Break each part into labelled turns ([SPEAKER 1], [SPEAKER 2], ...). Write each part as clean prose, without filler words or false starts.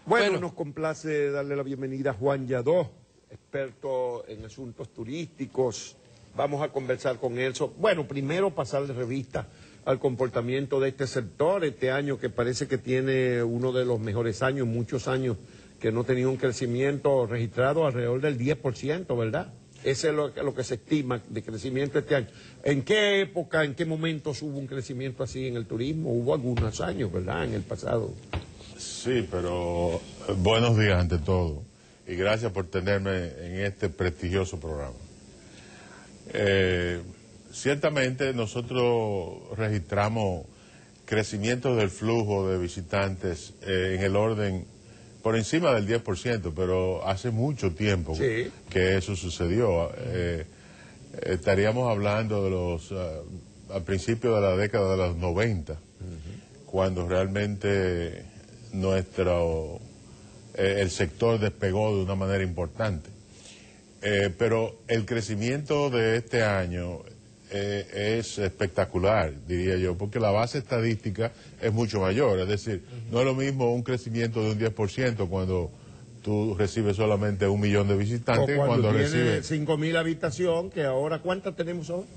[SPEAKER 1] Bueno, nos complace darle la bienvenida a Juan Yadó, experto en asuntos turísticos. Vamos a conversar con él. Bueno, primero pasarle revista al comportamiento de este sector, este año que parece que tiene uno de los mejores años, muchos años que no tenía un crecimiento registrado alrededor del 10%, ¿verdad? Ese es lo que se estima de crecimiento este año. ¿En qué época, en qué momentos hubo un crecimiento así en el turismo? Hubo algunos años, ¿verdad?, en el pasado.
[SPEAKER 2] Sí, pero buenos días ante todo y gracias por tenerme en este prestigioso programa. Ciertamente nosotros registramos crecimiento del flujo de visitantes en el orden por encima del 10%, pero hace mucho tiempo que eso sucedió. Estaríamos hablando de al principio de la década de los 90, cuando realmente el sector despegó de una manera importante. Pero el crecimiento de este año es espectacular, diría yo, porque la base estadística es mucho mayor. Es decir, no es lo mismo un crecimiento de un 10% cuando tú recibes solamente 1 millón de visitantes.
[SPEAKER 1] O cuando
[SPEAKER 2] recibes
[SPEAKER 1] 5.000 habitaciones, que ahora, ¿cuántas tenemos ahora?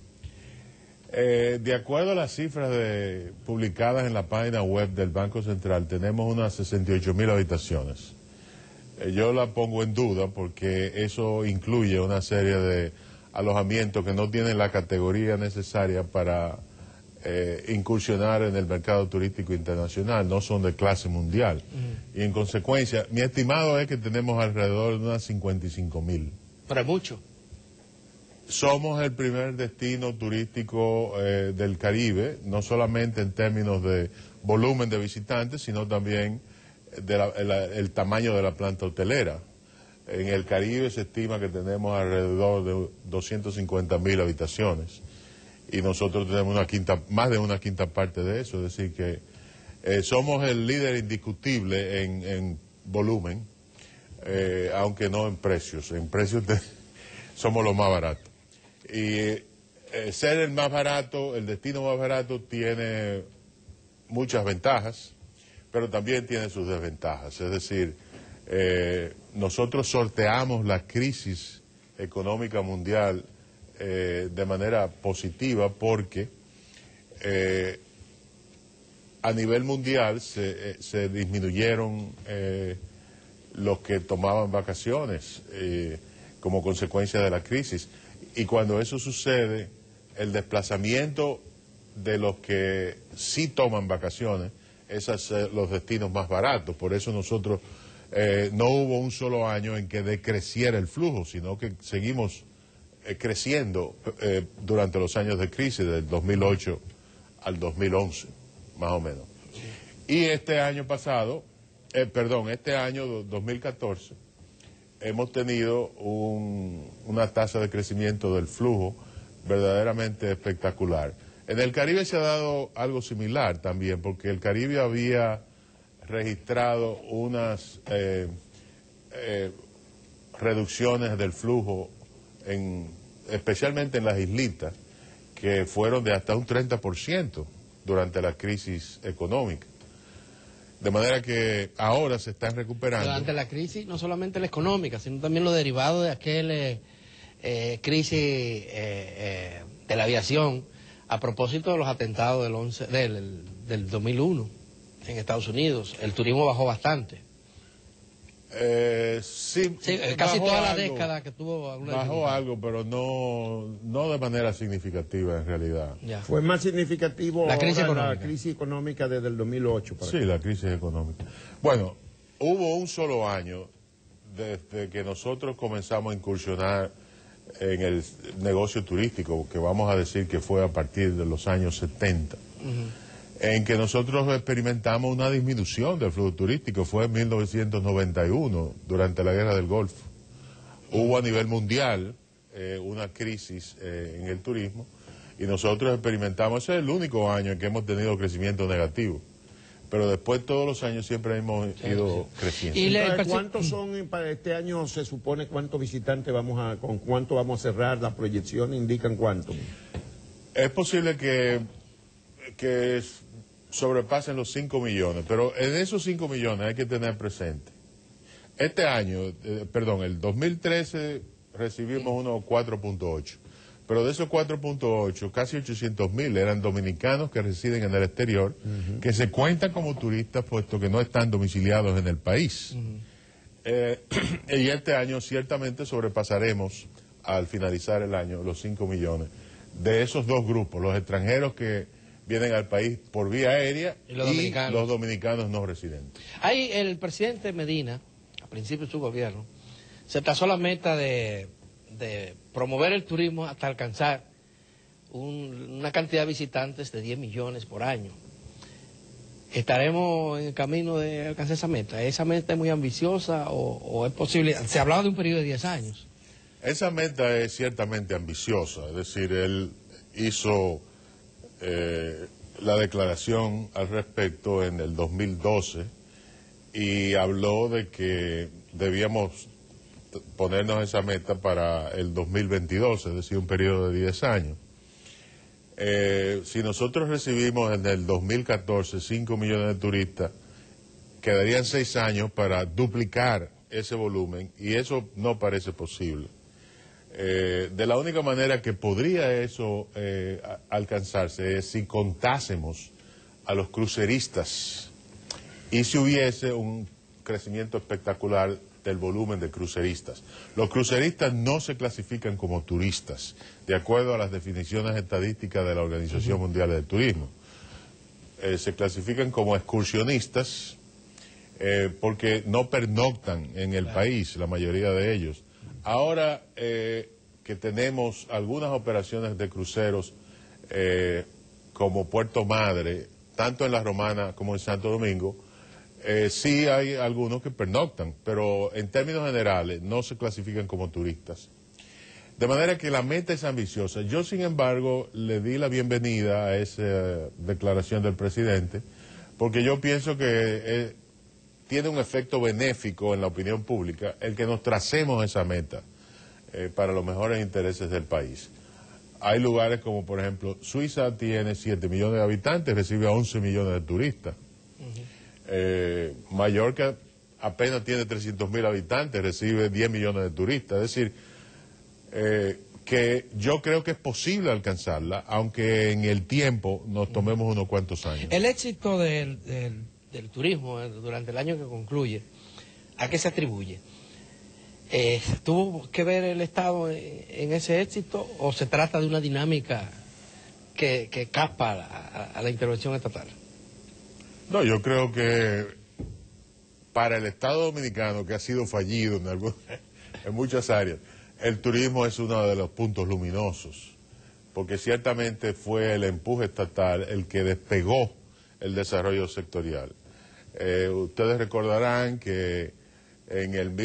[SPEAKER 2] De acuerdo a las cifras publicadas en la página web del Banco Central, tenemos unas 68.000 habitaciones. Yo la pongo en duda porque eso incluye una serie de alojamientos que no tienen la categoría necesaria para incursionar en el mercado turístico internacional, no son de clase mundial. Y en consecuencia, mi estimado es que tenemos alrededor de unas 55.000.
[SPEAKER 3] Pero es mucho.
[SPEAKER 2] Somos el primer destino turístico del Caribe, no solamente en términos de volumen de visitantes, sino también el tamaño de la planta hotelera. En el Caribe se estima que tenemos alrededor de 250.000 habitaciones y nosotros tenemos más de una quinta parte de eso, es decir que somos el líder indiscutible en volumen, aunque no en precios. En precios somos los más baratos. Y ser el más barato, el destino más barato, tiene muchas ventajas, pero también tiene sus desventajas. Es decir, nosotros sorteamos la crisis económica mundial de manera positiva porque a nivel mundial se disminuyeron los que tomaban vacaciones como consecuencia de la crisis. Y cuando eso sucede, el desplazamiento de los que sí toman vacaciones es hacia los destinos más baratos. Por eso nosotros no hubo un solo año en que decreciera el flujo, sino que seguimos creciendo durante los años de crisis, del 2008 al 2011, más o menos. Y este año pasado, este año 2014, hemos tenido una tasa de crecimiento del flujo verdaderamente espectacular. En el Caribe se ha dado algo similar también, porque el Caribe había registrado unas reducciones del flujo, especialmente en las islitas, que fueron de hasta un 30% durante la crisis económica. De manera que ahora se están recuperando.
[SPEAKER 3] Durante la crisis, no solamente la económica, sino también lo derivado de aquel crisis de la aviación, a propósito de los atentados del 2001 en Estados Unidos. El turismo bajó bastante.
[SPEAKER 2] Sí,
[SPEAKER 3] casi toda la década que tuvo...
[SPEAKER 2] Bajó algo, pero no de manera significativa en realidad.
[SPEAKER 1] Ya. Fue más significativo
[SPEAKER 3] la crisis
[SPEAKER 1] económica desde el 2008.
[SPEAKER 2] Sí, la crisis económica. Bueno, hubo un solo año desde que nosotros comenzamos a incursionar en el negocio turístico, que vamos a decir que fue a partir de los años 70. En que nosotros experimentamos una disminución del flujo turístico. Fue en 1991, durante la Guerra del Golfo. Hubo a nivel mundial una crisis en el turismo y nosotros experimentamos, ese es el único año en que hemos tenido crecimiento negativo. Pero después todos los años siempre hemos ido creciendo.
[SPEAKER 1] ¿Y cuántos son para este año? Se supone cuántos visitantes con cuánto vamos a cerrar, las proyecciones indican cuánto.
[SPEAKER 2] Es posible que sobrepasen los 5 millones, pero en esos 5 millones hay que tener presente. Este año, el 2013 recibimos unos 4.8, pero de esos 4.8, casi 800.000 eran dominicanos que residen en el exterior, que se cuentan como turistas puesto que no están domiciliados en el país. Y este año ciertamente sobrepasaremos, al finalizar el año, los 5 millones de esos dos grupos, los extranjeros que vienen al país por vía aérea y los dominicanos no residentes.
[SPEAKER 3] Ahí el presidente Medina, al principio de su gobierno, se trazó la meta de promover el turismo hasta alcanzar una cantidad de visitantes de 10 millones por año. ¿Estaremos en el camino de alcanzar esa meta? ¿Esa meta es muy ambiciosa o es posible? Se hablaba de un periodo de 10 años.
[SPEAKER 2] Esa meta es ciertamente ambiciosa, es decir, él hizo la declaración al respecto en el 2012 y habló de que debíamos ponernos esa meta para el 2022, es decir, un periodo de 10 años. Si nosotros recibimos en el 2014 5 millones de turistas, quedarían 6 años para duplicar ese volumen y eso no parece posible. De la única manera que podría eso alcanzarse es si contásemos a los cruceristas y si hubiese un crecimiento espectacular del volumen de cruceristas. Los cruceristas no se clasifican como turistas, de acuerdo a las definiciones estadísticas de la Organización Mundial del Turismo. Se clasifican como excursionistas porque no pernoctan en el país, la mayoría de ellos. Ahora que tenemos algunas operaciones de cruceros como Puerto Madre, tanto en La Romana como en Santo Domingo, sí hay algunos que pernoctan, pero en términos generales no se clasifican como turistas. De manera que la meta es ambiciosa. Yo, sin embargo, le di la bienvenida a esa declaración del presidente, porque yo pienso que tiene un efecto benéfico en la opinión pública el que nos tracemos esa meta para los mejores intereses del país. Hay lugares como, por ejemplo, Suiza tiene 7 millones de habitantes, recibe a 11 millones de turistas. Mallorca apenas tiene 300.000 habitantes, recibe 10 millones de turistas. Es decir, que yo creo que es posible alcanzarla, aunque en el tiempo nos tomemos unos cuantos años.
[SPEAKER 3] El éxito del turismo durante el año que concluye, ¿a qué se atribuye? ¿Tuvo que ver el Estado en ese éxito o se trata de una dinámica que escapa a la intervención estatal?
[SPEAKER 2] No, yo creo que para el Estado Dominicano, que ha sido fallido en muchas áreas, el turismo es uno de los puntos luminosos, porque ciertamente fue el empuje estatal el que despegó el desarrollo sectorial. Ustedes recordarán que en el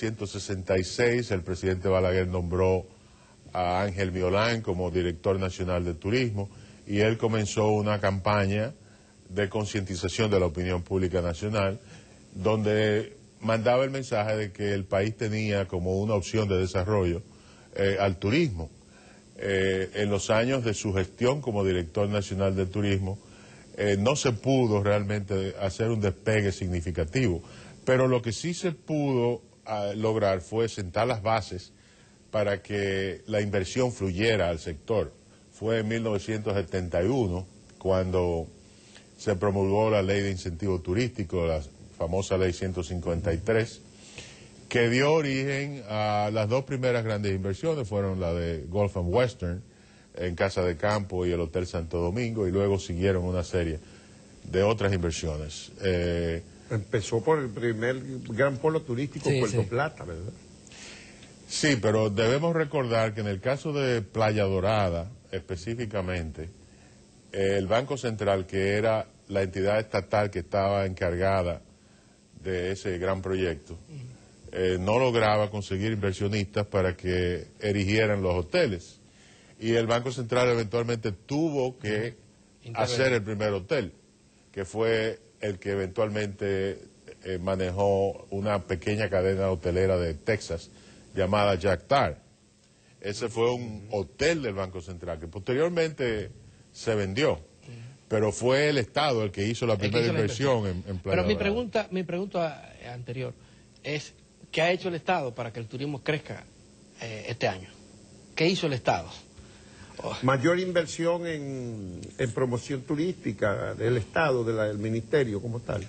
[SPEAKER 2] 1966 el presidente Balaguer nombró a Ángel Miolán como director nacional de turismo y él comenzó una campaña de concientización de la opinión pública nacional donde mandaba el mensaje de que el país tenía como una opción de desarrollo al turismo. En los años de su gestión como director nacional de turismo no se pudo realmente hacer un despegue significativo. Pero lo que sí se pudo lograr fue sentar las bases para que la inversión fluyera al sector. Fue en 1971 cuando se promulgó la Ley de Incentivo Turístico, la famosa Ley 153, que dio origen a las dos primeras grandes inversiones, fueron la de Gulf and Western, en Casa de Campo y el Hotel Santo Domingo, y luego siguieron una serie de otras inversiones.
[SPEAKER 1] Empezó por el primer gran polo turístico, Puerto Plata, ¿verdad?
[SPEAKER 2] Sí, pero debemos recordar que en el caso de Playa Dorada, específicamente, el Banco Central, que era la entidad estatal que estaba encargada de ese gran proyecto, no lograba conseguir inversionistas para que erigieran los hoteles. Y el Banco Central eventualmente tuvo que hacer el primer hotel, que fue el que eventualmente manejó una pequeña cadena hotelera de Texas llamada Jack Tar. Ese fue un hotel del Banco Central que posteriormente se vendió. pero fue el Estado el que hizo la primera inversión en Playa
[SPEAKER 3] Pero
[SPEAKER 2] Dorada.
[SPEAKER 3] mi pregunta anterior es, ¿qué ha hecho el Estado para que el turismo crezca este año? ¿Qué hizo el Estado?
[SPEAKER 1] Mayor inversión en promoción turística del Estado, del Ministerio como tal.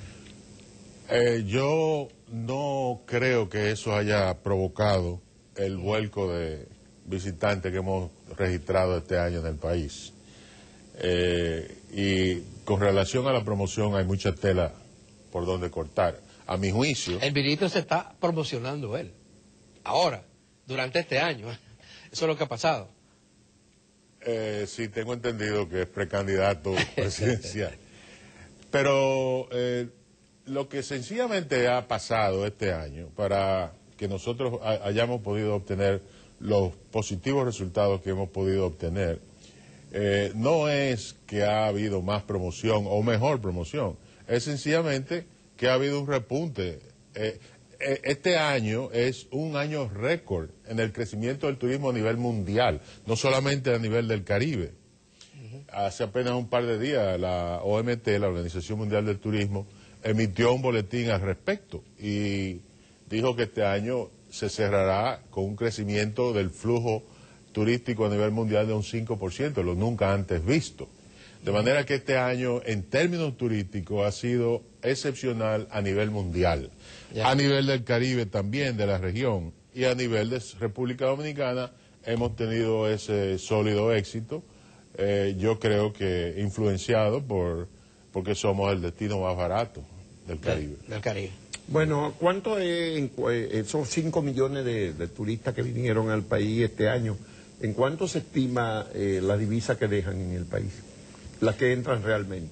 [SPEAKER 2] Yo no creo que eso haya provocado el vuelco de visitantes que hemos registrado este año en el país. Y con relación a la promoción hay mucha tela por donde cortar. A mi juicio...
[SPEAKER 3] El ministro se está promocionando él, ahora, durante este año. Eso es lo que ha pasado.
[SPEAKER 2] Sí, tengo entendido que es precandidato presidencial. Pero lo que sencillamente ha pasado este año para que nosotros hayamos podido obtener los positivos resultados que hemos podido obtener, no es que ha habido más promoción o mejor promoción, es sencillamente que ha habido un repunte. Este año es un año récord en el crecimiento del turismo a nivel mundial, no solamente a nivel del Caribe. Hace apenas un par de días la OMT, la Organización Mundial del Turismo, emitió un boletín al respecto y dijo que este año se cerrará con un crecimiento del flujo turístico a nivel mundial de un 5%, lo nunca antes visto. De manera que este año, en términos turísticos, ha sido excepcional a nivel mundial. A nivel del Caribe también, de la región, y a nivel de República Dominicana hemos tenido ese sólido éxito. Yo creo que influenciado porque somos el destino más barato del Caribe.
[SPEAKER 3] Del Caribe.
[SPEAKER 1] Bueno, ¿cuánto es esos 5 millones de turistas que vinieron al país este año? ¿En cuánto se estima la divisa que dejan en el país? Las que entran realmente.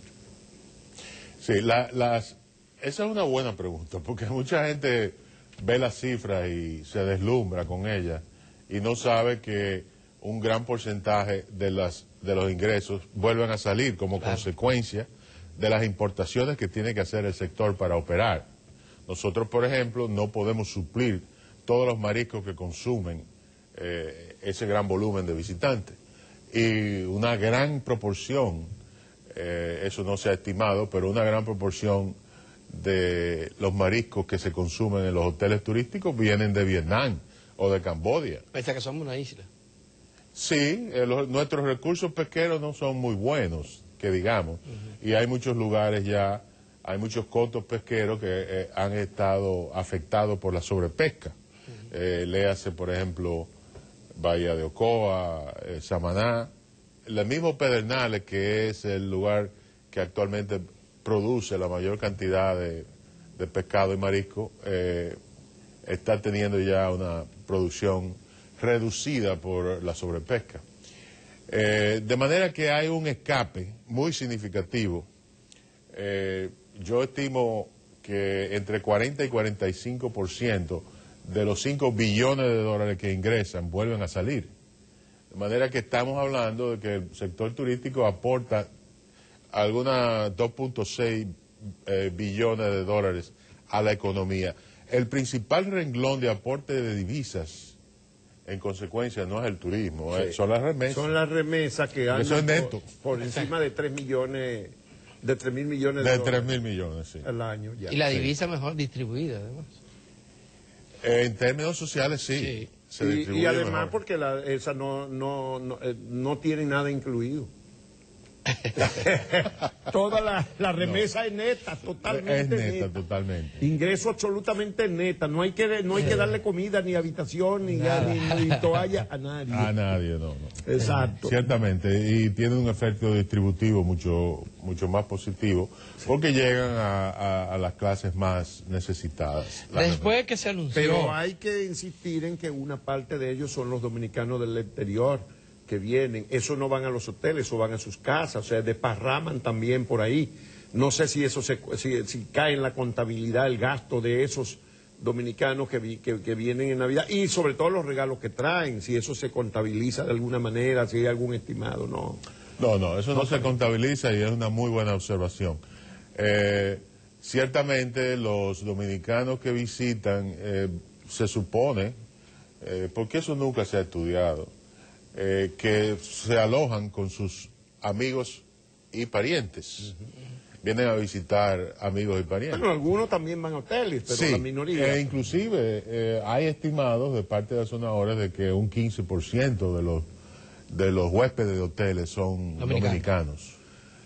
[SPEAKER 2] Sí, esa es una buena pregunta, porque mucha gente ve las cifras y se deslumbra con ellas y no sabe que un gran porcentaje de los ingresos vuelven a salir como consecuencia de las importaciones que tiene que hacer el sector para operar. Nosotros, por ejemplo, no podemos suplir todos los mariscos que consumen ese gran volumen de visitantes. Y una gran proporción, eso no se ha estimado, pero una gran proporción de los mariscos que se consumen en los hoteles turísticos vienen de Vietnam o de Camboya.
[SPEAKER 3] Pese a que somos una isla.
[SPEAKER 2] Sí, nuestros recursos pesqueros no son muy buenos, que digamos, y hay muchos lugares ya, hay muchos cotos pesqueros que han estado afectados por la sobrepesca. Léase, por ejemplo, Bahía de Ocoa, Samaná, el mismo Pedernales, que es el lugar que actualmente produce la mayor cantidad de pescado y marisco, está teniendo ya una producción reducida por la sobrepesca. De manera que hay un escape muy significativo. Yo estimo que entre 40 y 45% de los 5 billones de dólares que ingresan vuelven a salir. De manera que estamos hablando de que el sector turístico aporta algunas 2.6 billones de dólares a la economía. El principal renglón de aporte de divisas, en consecuencia, no es el turismo,
[SPEAKER 1] Sí.
[SPEAKER 2] son las remesas.
[SPEAKER 1] Son las remesas que
[SPEAKER 2] Eso es
[SPEAKER 1] andan
[SPEAKER 2] neto.
[SPEAKER 1] por encima de 3 millones, de 3.000 millones de
[SPEAKER 2] De
[SPEAKER 1] dólares
[SPEAKER 2] 3.000 millones, sí.
[SPEAKER 1] al año. Ya.
[SPEAKER 3] Y la divisa mejor distribuida, además.
[SPEAKER 2] En términos sociales, sí.
[SPEAKER 3] Sí.
[SPEAKER 2] Se
[SPEAKER 1] Y
[SPEAKER 2] distribuye
[SPEAKER 1] además
[SPEAKER 2] mejor.
[SPEAKER 1] porque esa no tiene nada incluido. Toda la remesa es neta, totalmente
[SPEAKER 2] Es neta, totalmente.
[SPEAKER 1] Ingreso absolutamente neta. No hay que darle comida, ni habitación, ni toalla a nadie.
[SPEAKER 2] A nadie, no.
[SPEAKER 1] Exacto.
[SPEAKER 2] Ciertamente, y tiene un efecto distributivo mucho más positivo, porque llegan a las clases más necesitadas.
[SPEAKER 3] Después que se anunció...
[SPEAKER 1] Pero hay que insistir en que una parte de ellos son los dominicanos del exterior que vienen. Eso no van a los hoteles, eso van a sus casas, o sea, desparraman también por ahí. No sé si eso si cae en la contabilidad el gasto de esos dominicanos que vienen en Navidad y sobre todo los regalos que traen, si eso se contabiliza de alguna manera, si hay algún estimado, no.
[SPEAKER 2] No, eso no se contabiliza y es una muy buena observación. Ciertamente los dominicanos que visitan, se supone, porque eso nunca se ha estudiado, que se alojan con sus amigos y parientes. Vienen a visitar amigos y parientes.
[SPEAKER 1] Bueno, algunos también van a hoteles, pero
[SPEAKER 2] Sí,
[SPEAKER 1] la minoría.
[SPEAKER 2] Inclusive hay estimados de parte de la zona ahora de que un 15% de los huéspedes de hoteles son dominicanos.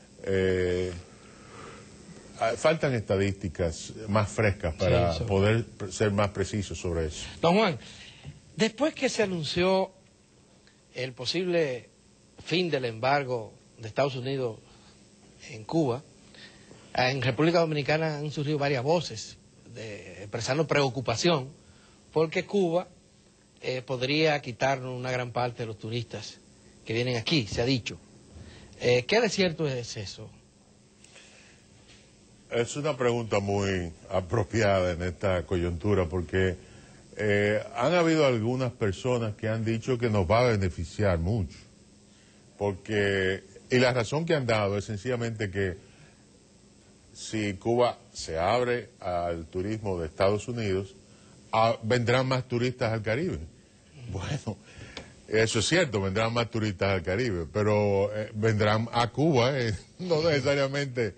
[SPEAKER 2] Faltan estadísticas más frescas para poder ser más precisos sobre eso.
[SPEAKER 3] Don Juan, después que se anunció el posible fin del embargo de Estados Unidos en Cuba, en República Dominicana han surgido varias voces expresando preocupación porque Cuba podría quitarnos una gran parte de los turistas que vienen aquí, se ha dicho. ¿Qué de cierto es eso?
[SPEAKER 2] Es una pregunta muy apropiada en esta coyuntura porque han habido algunas personas que han dicho que nos va a beneficiar mucho. Y la razón que han dado es sencillamente que si Cuba se abre al turismo de Estados Unidos, vendrán más turistas al Caribe. Bueno, eso es cierto, vendrán más turistas al Caribe, pero vendrán a Cuba, no necesariamente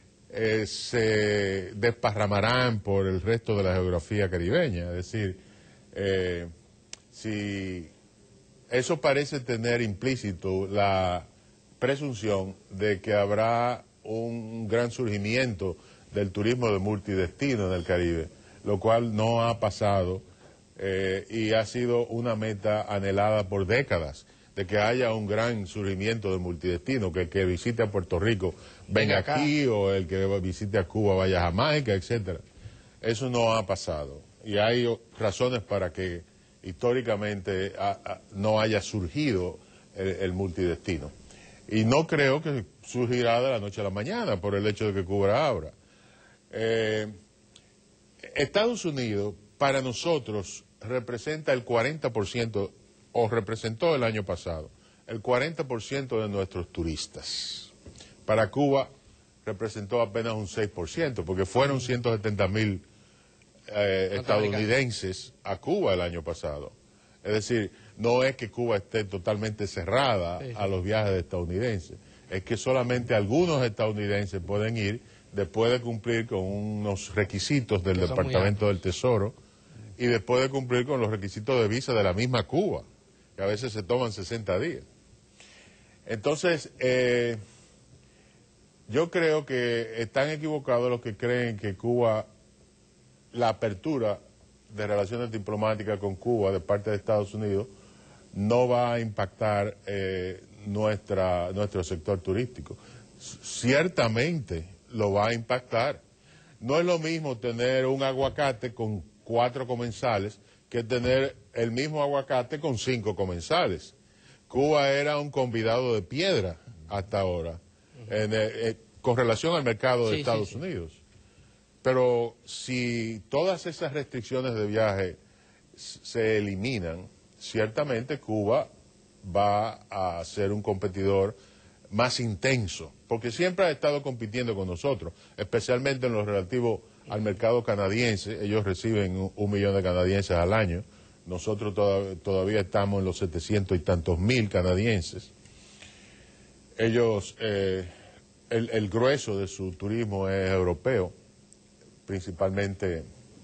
[SPEAKER 2] se desparramarán por el resto de la geografía caribeña. Es decir, si eso parece tener implícito la presunción de que habrá un gran surgimiento del turismo de multidestino en el Caribe, lo cual no ha pasado y ha sido una meta anhelada por décadas, de que haya un gran surgimiento de multidestino, que el que visite a Puerto Rico venga aquí, o el que visite a Cuba vaya a Jamaica, etcétera. Eso no ha pasado y hay razones para que históricamente no haya surgido el multidestino. Y no creo que surgirá de la noche a la mañana por el hecho de que Cuba abra. Estados Unidos, para nosotros, representa el 40%, o representó el año pasado, el 40% de nuestros turistas. Para Cuba representó apenas un 6%, porque fueron 170,000 estadounidenses a Cuba el año pasado. Es decir, no es que Cuba esté totalmente cerrada a los viajes de estadounidenses, es que solamente algunos estadounidenses pueden ir después de cumplir con unos requisitos del Departamento del Tesoro y después de cumplir con los requisitos de visa de la misma Cuba, que a veces se toman 60 días. Entonces, yo creo que están equivocados los que creen que Cuba, la apertura de relaciones diplomáticas con Cuba de parte de Estados Unidos no va a impactar nuestro sector turístico. Ciertamente lo va a impactar. No es lo mismo tener un aguacate con 4 comensales que tener el mismo aguacate con 5 comensales. Cuba era un convidado de piedra hasta ahora, con relación al mercado de Estados Unidos. Pero si todas esas restricciones de viaje se eliminan, ciertamente Cuba va a ser un competidor más intenso, porque siempre ha estado compitiendo con nosotros, especialmente en lo relativo al mercado canadiense. Ellos reciben 1 millón de canadienses al año, nosotros todavía estamos en los 700 y tantos mil canadienses. Ellos, el grueso de su turismo es europeo, principalmente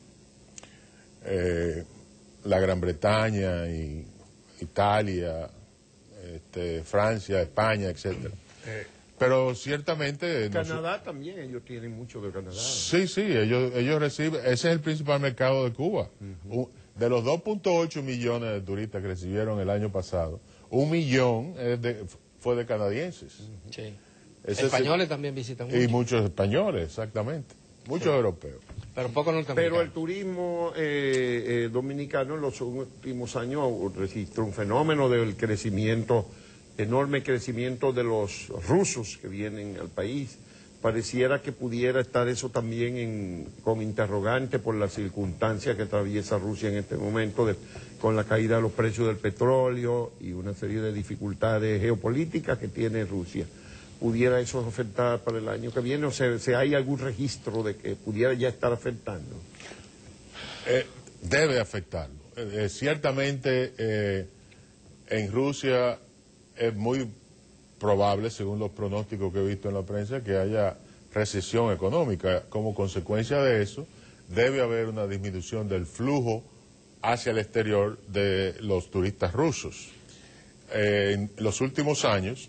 [SPEAKER 2] la Gran Bretaña y Italia, Francia, España, etcétera. Pero ciertamente...
[SPEAKER 1] Canadá también, ellos tienen mucho de Canadá.
[SPEAKER 2] Sí, ellos reciben, ese es el principal mercado de Cuba. De los 2.8 millones de turistas que recibieron el año pasado, 1 millón fue de canadienses.
[SPEAKER 3] Sí. Españoles también visitan mucho.
[SPEAKER 2] Y muchos españoles, exactamente. Muchos europeos.
[SPEAKER 3] Pero poco norteamericanos.
[SPEAKER 1] Pero el turismo dominicano en los últimos años registró un fenómeno del crecimiento, enorme crecimiento de los rusos que vienen al país. Pareciera que pudiera estar eso también con interrogante por las circunstancias que atraviesa Rusia en este momento, con la caída de los precios del petróleo y una serie de dificultades geopolíticas que tiene Rusia. ¿Pudiera eso afectar para el año que viene? ¿O sea, hay algún registro de que pudiera ya estar afectando?
[SPEAKER 2] Debe afectarlo. Ciertamente en Rusia es muy probable, según los pronósticos que he visto en la prensa, que haya recesión económica. Como consecuencia de eso, debe haber una disminución del flujo hacia el exterior de los turistas rusos. En los últimos años,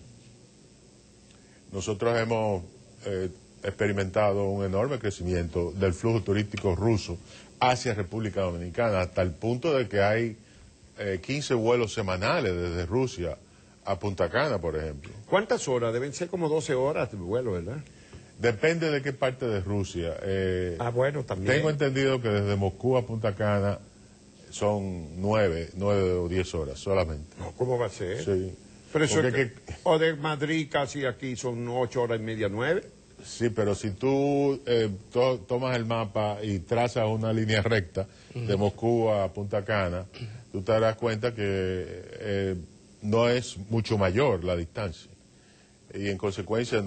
[SPEAKER 2] nosotros hemos experimentado un enorme crecimiento del flujo turístico ruso hacia República Dominicana, hasta el punto de que hay 15 vuelos semanales desde Rusia a Punta Cana, por ejemplo.
[SPEAKER 1] ¿Cuántas horas? Deben ser como 12 horas de vuelo, ¿verdad?
[SPEAKER 2] Depende de qué parte de Rusia.
[SPEAKER 1] Bueno, también.
[SPEAKER 2] Tengo entendido que desde Moscú a Punta Cana son 9 o 10 horas solamente.
[SPEAKER 1] No, ¿cómo va a ser?
[SPEAKER 2] Sí.
[SPEAKER 1] Pero eso es o de Madrid casi aquí son 8 horas y media, 9.
[SPEAKER 2] Sí, pero si tú tomas el mapa y trazas una línea recta de Moscú a Punta Cana, tú te darás cuenta que no es mucho mayor la distancia. Y en consecuencia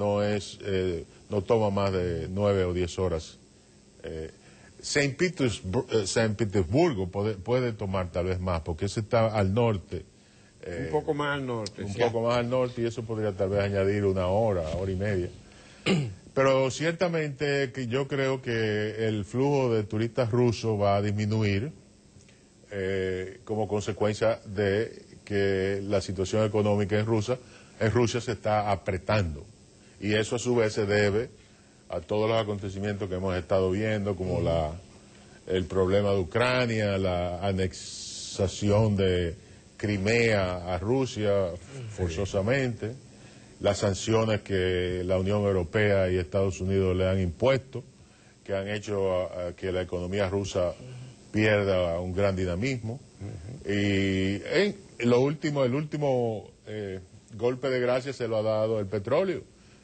[SPEAKER 2] no toma más de 9 o 10 horas. San Petersburgo puede tomar tal vez más, porque ese está al norte.
[SPEAKER 1] Un poco más al norte.
[SPEAKER 2] Un poco más al norte, y eso podría tal vez añadir una hora y media. Pero ciertamente que yo creo que el flujo de turistas rusos va a disminuir como consecuencia de que la situación económica en Rusia se está apretando. Y eso a su vez se debe a todos los acontecimientos que hemos estado viendo, como el problema de Ucrania, la anexación de Crimea a Rusia forzosamente, las sanciones que la Unión Europea y Estados Unidos le han impuesto, que han hecho que la economía rusa pierda un gran dinamismo. Y el último golpe de gracia se lo ha dado el petróleo.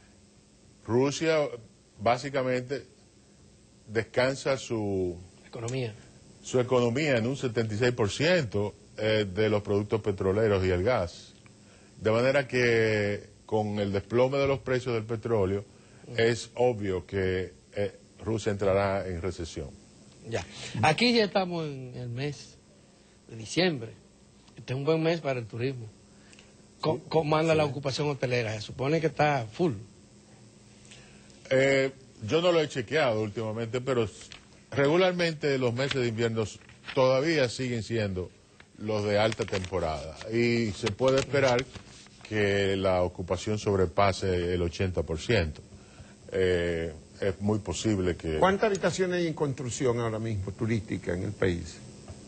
[SPEAKER 2] Rusia básicamente descansa su economía en un 76% de los productos petroleros y el gas. De manera que con el desplome de los precios del petróleo es obvio que Rusia entrará en recesión.
[SPEAKER 3] Ya. Aquí ya estamos en el mes de diciembre. Este es un buen mes para el turismo. ¿Cómo anda la ocupación hotelera? Se supone que está full.
[SPEAKER 2] Yo no lo he chequeado últimamente, pero regularmente los meses de invierno todavía siguen siendo los de alta temporada. Y se puede esperar que la ocupación sobrepase el 80%. Es muy posible que...
[SPEAKER 1] ¿Cuántas habitaciones hay en construcción ahora mismo turística en el país?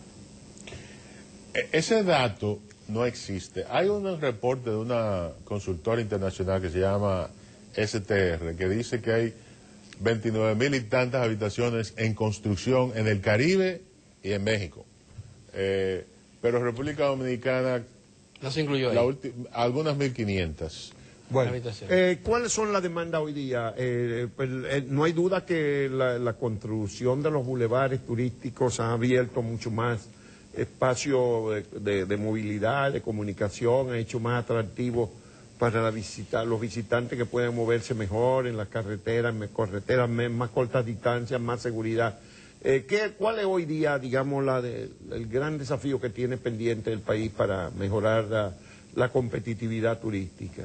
[SPEAKER 2] Ese dato no existe. Hay un reporte de una consultora internacional que se llama STR, que dice que hay 29,000 y tantas habitaciones en construcción en el Caribe y en México. Pero República Dominicana...
[SPEAKER 3] No se incluyó ahí.
[SPEAKER 2] Algunas 1.500.
[SPEAKER 1] Bueno, ¿cuáles son las demandas hoy día? No hay duda que la construcción de los bulevares turísticos ha abierto mucho más espacio de movilidad, de comunicación, ha hecho más atractivo para los visitantes que puedan moverse mejor en las carreteras, más cortas distancias, más seguridad. ¿Cuál es hoy día, digamos, el gran desafío que tiene pendiente el país para mejorar la competitividad turística?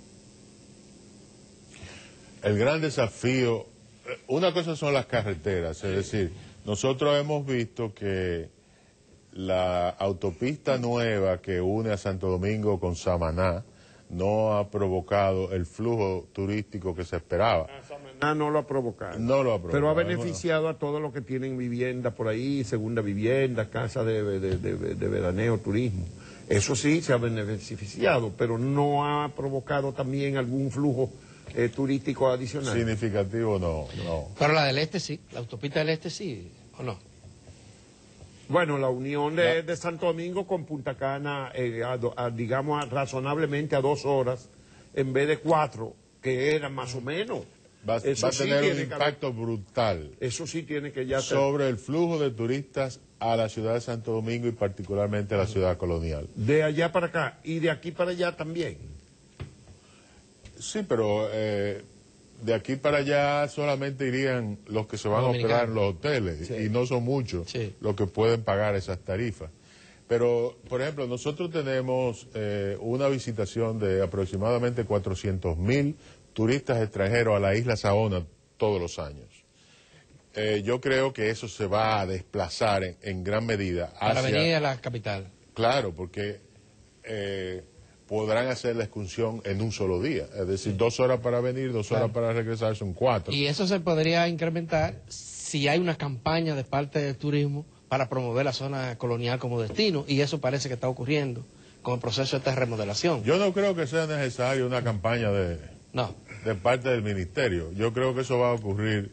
[SPEAKER 2] El gran desafío, una cosa son las carreteras, es decir, nosotros hemos visto que la autopista nueva que une a Santo Domingo con Samaná no ha provocado el flujo turístico que se esperaba.
[SPEAKER 1] Samaná no lo ha provocado.
[SPEAKER 2] No lo ha provocado.
[SPEAKER 1] Pero ha beneficiado a todos los que tienen vivienda por ahí, segunda vivienda, casa de veraneo, turismo. Eso sí se ha beneficiado, pero no ha provocado también algún flujo turístico adicional.
[SPEAKER 2] Significativo no.
[SPEAKER 3] Pero la del este sí, la autopista del este sí, ¿o no?
[SPEAKER 1] Bueno, la unión de Santo Domingo con Punta Cana, digamos, razonablemente a 2 horas, en vez de 4, que era más o menos.
[SPEAKER 2] Va a tener un impacto brutal.
[SPEAKER 1] Eso sí tiene que
[SPEAKER 2] sobre el flujo de turistas a la ciudad de Santo Domingo y particularmente a la ciudad colonial.
[SPEAKER 1] De allá para acá y de aquí para allá también.
[SPEAKER 2] Sí, pero de aquí para allá solamente irían los que se van a hospedar en los hoteles, y no son muchos los que pueden pagar esas tarifas. Pero, por ejemplo, nosotros tenemos una visitación de aproximadamente 400.000 turistas extranjeros a la isla Saona todos los años. Yo creo que eso se va a desplazar en gran medida
[SPEAKER 3] para venir a la capital.
[SPEAKER 2] Claro, porque podrán hacer la excursión en un solo día. Es decir, 2 horas para venir, 2 horas para regresar, son 4.
[SPEAKER 3] Y eso se podría incrementar si hay una campaña de parte del turismo para promover la zona colonial como destino, y eso parece que está ocurriendo con el proceso de esta remodelación.
[SPEAKER 2] Yo no creo que sea necesaria una campaña de parte del ministerio. Yo creo que eso va a ocurrir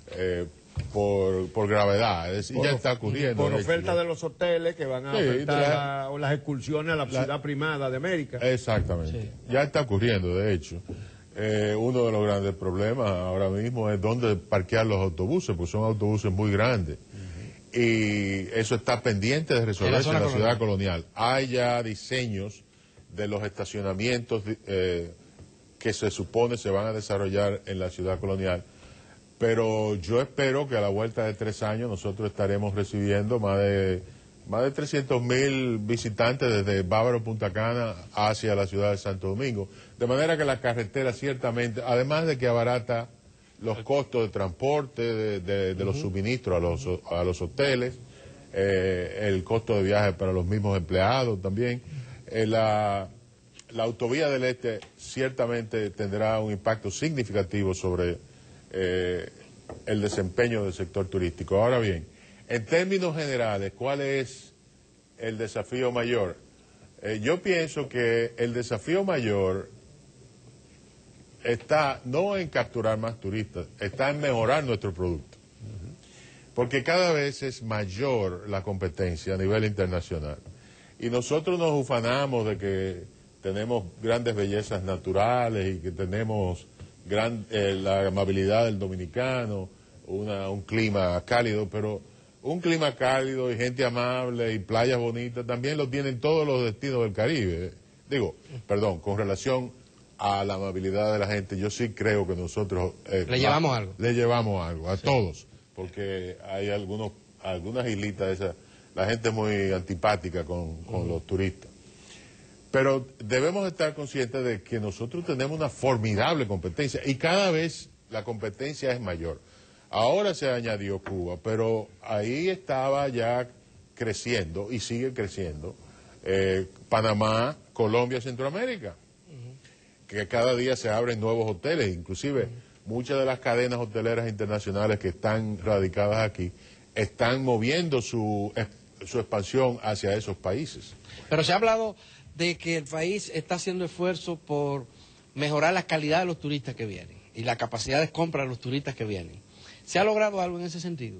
[SPEAKER 2] por gravedad, es decir, ya está ocurriendo.
[SPEAKER 1] Por oferta de los hoteles que van a ofertar las excursiones a la ciudad primada de América.
[SPEAKER 2] Exactamente, sí. Ya está ocurriendo, de hecho. Uno de los grandes problemas ahora mismo es dónde parquear los autobuses, porque son autobuses muy grandes. Y eso está pendiente de resolverse en la ciudad colonial. Hay ya diseños de los estacionamientos que se supone se van a desarrollar en la ciudad colonial. Pero yo espero que a la vuelta de 3 años nosotros estaremos recibiendo más de 300.000 visitantes desde Bávaro, Punta Cana, hacia la ciudad de Santo Domingo. De manera que la carretera ciertamente, además de que abarata los costos de transporte, de los suministros a los hoteles, el costo de viaje para los mismos empleados también. La autovía del Este ciertamente tendrá un impacto significativo sobre el desempeño del sector turístico. Ahora bien, en términos generales, ¿cuál es el desafío mayor? Yo pienso que el desafío mayor está no en capturar más turistas, está en mejorar nuestro producto. Porque cada vez es mayor la competencia a nivel internacional. Y nosotros nos ufanamos de que tenemos grandes bellezas naturales y que tenemos la amabilidad del dominicano, un clima cálido, pero un clima cálido y gente amable y playas bonitas también lo tienen todos los destinos del Caribe. Con relación a la amabilidad de la gente, yo sí creo que nosotros
[SPEAKER 3] le llevamos algo.
[SPEAKER 2] Le llevamos algo a todos, porque hay algunas islitas esas, la gente es muy antipática con los turistas. Pero debemos estar conscientes de que nosotros tenemos una formidable competencia y cada vez la competencia es mayor. Ahora se añadió Cuba, pero ahí estaba ya creciendo y sigue creciendo Panamá, Colombia, Centroamérica, que cada día se abren nuevos hoteles, inclusive muchas de las cadenas hoteleras internacionales que están radicadas aquí están moviendo su expansión hacia esos países.
[SPEAKER 3] Pero se ha hablado de que el país está haciendo esfuerzo por mejorar la calidad de los turistas que vienen y la capacidad de compra de los turistas que vienen. ¿Se ha logrado algo en ese sentido?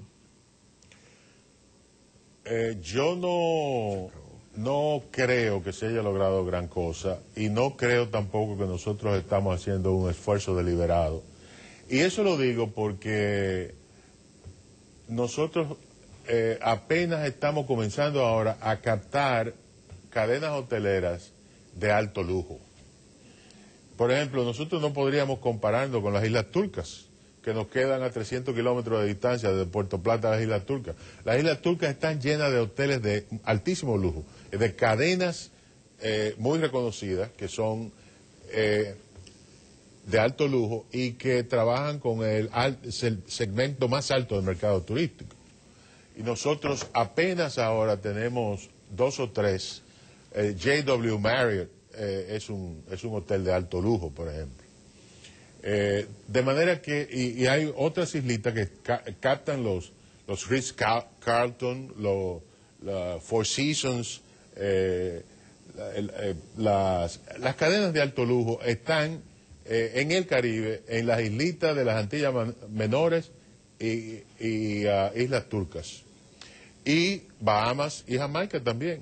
[SPEAKER 2] Yo no creo que se haya logrado gran cosa y no creo tampoco que nosotros estamos haciendo un esfuerzo deliberado. Y eso lo digo porque nosotros apenas estamos comenzando ahora a captar cadenas hoteleras de alto lujo. Por ejemplo, nosotros no podríamos compararnos con las Islas Turcas, que nos quedan a 300 kilómetros de distancia desde Puerto Plata a las Islas Turcas. Las Islas Turcas están llenas de hoteles de altísimo lujo, de cadenas muy reconocidas, que son de alto lujo y que trabajan con el segmento más alto del mercado turístico. Y nosotros apenas ahora tenemos 2 o 3. JW Marriott es un hotel de alto lujo, por ejemplo. De manera que, y hay otras islitas que captan los Ritz-Carlton, los Four Seasons, las cadenas de alto lujo están en el Caribe, en las islitas de las Antillas Menores y Islas Turcas. Y Bahamas y Jamaica también.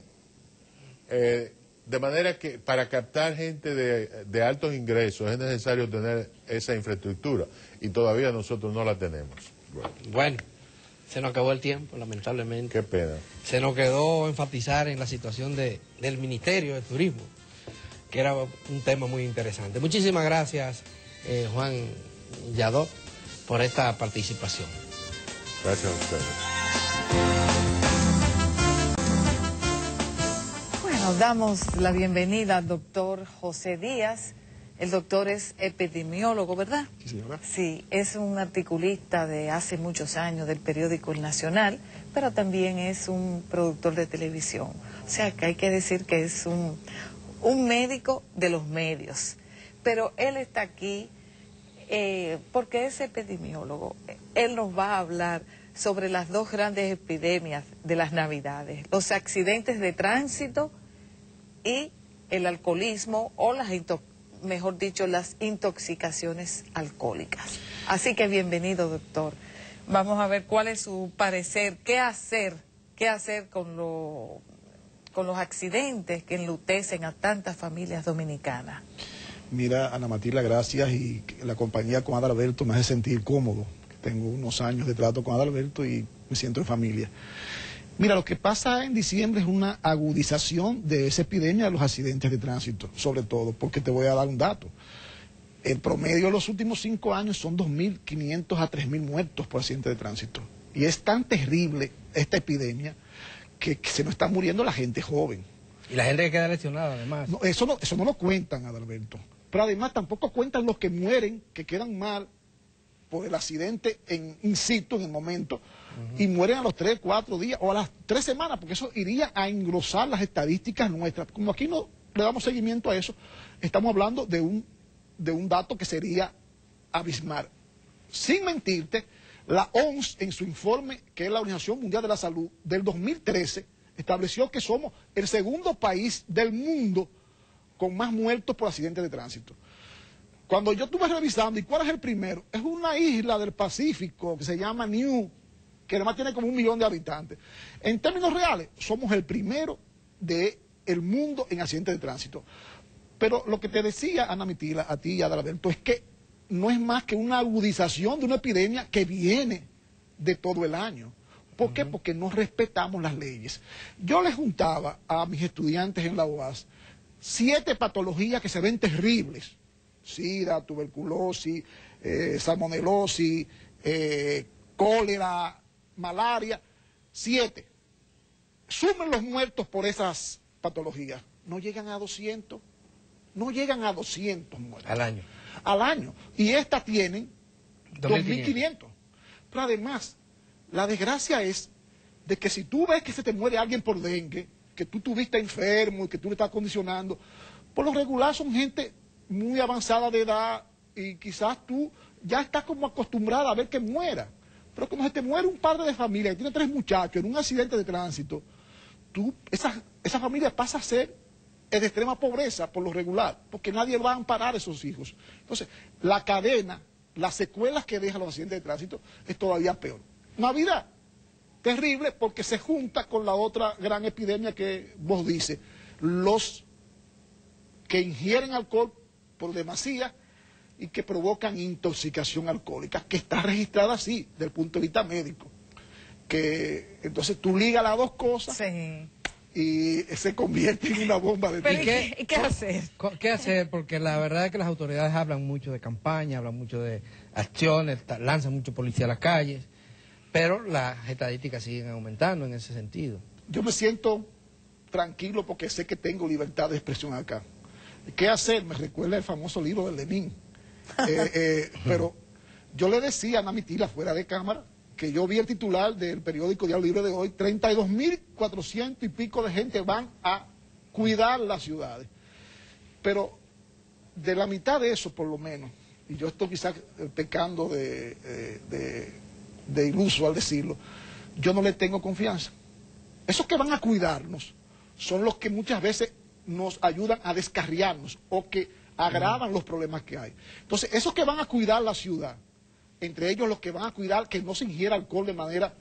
[SPEAKER 2] De manera que para captar gente de altos ingresos es necesario tener esa infraestructura y todavía nosotros no la tenemos.
[SPEAKER 3] Bueno, se nos acabó el tiempo, lamentablemente.
[SPEAKER 2] Qué pena.
[SPEAKER 3] Se nos quedó enfatizar en la situación del Ministerio de Turismo, que era un tema muy interesante. Muchísimas gracias, Juan Yadó, por esta participación.
[SPEAKER 2] Gracias a ustedes.
[SPEAKER 4] Nos damos la bienvenida al doctor José Díaz. El doctor es epidemiólogo, ¿verdad?
[SPEAKER 5] Sí, señora.
[SPEAKER 4] Sí, es un articulista de hace muchos años del periódico El Nacional, pero también es un productor de televisión. O sea, que hay que decir que es un médico de los medios. Pero él está aquí porque es epidemiólogo. Él nos va a hablar sobre las dos grandes epidemias de las Navidades, los accidentes de tránsito y el alcoholismo o mejor dicho, las intoxicaciones alcohólicas. Así que bienvenido, doctor. Vamos a ver cuál es su parecer, qué hacer con los accidentes que enlutecen a tantas familias dominicanas.
[SPEAKER 5] Mira, Ana Matilda, gracias, y la compañía con Adalberto me hace sentir cómodo. Tengo unos años de trato con Adalberto y me siento en familia. Mira, lo que pasa en diciembre es una agudización de esa epidemia de los accidentes de tránsito, sobre todo, porque te voy a dar un dato. El promedio de los últimos 5 años son 2.500 a 3.000 muertos por accidentes de tránsito. Y es tan terrible esta epidemia que se nos está muriendo la gente joven.
[SPEAKER 3] Y la gente que queda lesionada, además.
[SPEAKER 5] No, eso no lo cuentan, Adalberto. Pero además tampoco cuentan los que mueren, que quedan mal por el accidente in situ, en el momento, y mueren a los 3, 4 días o a las 3 semanas, porque eso iría a engrosar las estadísticas nuestras. Como aquí no le damos seguimiento a eso, estamos hablando de un dato que sería abismal. Sin mentirte, la OMS, en su informe, que es la Organización Mundial de la Salud, del 2013, estableció que somos el segundo país del mundo con más muertos por accidentes de tránsito. Cuando yo estuve revisando, ¿y cuál es el primero? Es una isla del Pacífico que se llama Niue, que además tiene como 1 millón de habitantes. En términos reales, somos el primero del mundo en accidentes de tránsito. Pero lo que te decía, Ana Matilda, a ti y a Adalberto, es que no es más que una agudización de una epidemia que viene de todo el año. ¿Por qué? Porque no respetamos las leyes. Yo les juntaba a mis estudiantes en la UAS 7 patologías que se ven terribles: sida, tuberculosis, salmonelosis, cólera, malaria. 7. Sumen los muertos por esas patologías. No llegan a 200. No llegan a 200 muertos.
[SPEAKER 3] Al año.
[SPEAKER 5] Al año. Y estas tienen 2.500. Pero además, la desgracia es de que si tú ves que se te muere alguien por dengue, que tú estuviste enfermo y que tú le estás condicionando, por lo regular son gente muy avanzada de edad y quizás tú ya estás como acostumbrada a ver que muera. Pero como se te muere un padre de familia que tiene 3 muchachos en un accidente de tránsito, esa familia pasa a ser de extrema pobreza por lo regular, porque nadie va a amparar a esos hijos. Entonces, la cadena, las secuelas que dejan los accidentes de tránsito es todavía peor. Navidad, terrible, porque se junta con la otra gran epidemia que vos dices, los que ingieren alcohol por demasía y que provocan intoxicación alcohólica, que está registrada así, desde el punto de vista médico. Que entonces tú ligas las dos cosas.
[SPEAKER 4] Sí.
[SPEAKER 5] Y se convierte en una bomba de
[SPEAKER 4] Pero
[SPEAKER 5] tiempo.
[SPEAKER 4] ¿y qué hacer?
[SPEAKER 3] ¿Qué hacer? Porque la verdad es que las autoridades hablan mucho de campaña, hablan mucho de acciones, lanzan mucho policía a las calles, pero las estadísticas siguen aumentando en ese sentido.
[SPEAKER 5] Yo me siento tranquilo porque sé que tengo libertad de expresión acá. ¿Qué hacer? Me recuerda el famoso libro de Lenin. Pero yo le decía a Ana Matilda fuera de cámara que yo vi el titular del periódico Diario Libre de hoy: 32.400 y pico de gente van a cuidar las ciudades. Pero de la mitad de eso, por lo menos, y yo estoy quizás pecando de iluso al decirlo, yo no le tengo confianza. Esos que van a cuidarnos son los que muchas veces nos ayudan a descarriarnos o que agravan los problemas que hay. Entonces, esos que van a cuidar la ciudad, entre ellos los que van a cuidar que no se ingiera alcohol de manera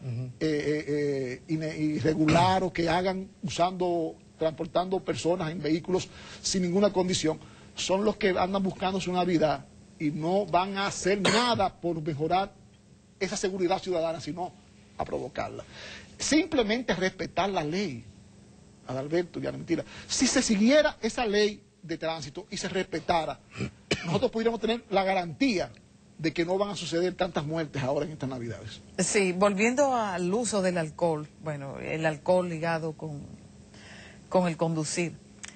[SPEAKER 5] irregular o que hagan transportando personas en vehículos sin ninguna condición, son los que andan buscando su Navidad y no van a hacer nada por mejorar esa seguridad ciudadana, sino a provocarla. Simplemente respetar la ley, Adalberto y Ana Matilda. Si se siguiera esa ley de tránsito y se respetara, nosotros pudiéramos tener la garantía de que no van a suceder tantas muertes ahora en estas Navidades.
[SPEAKER 4] Sí, volviendo al uso del alcohol, bueno, el alcohol ligado con con el conducir.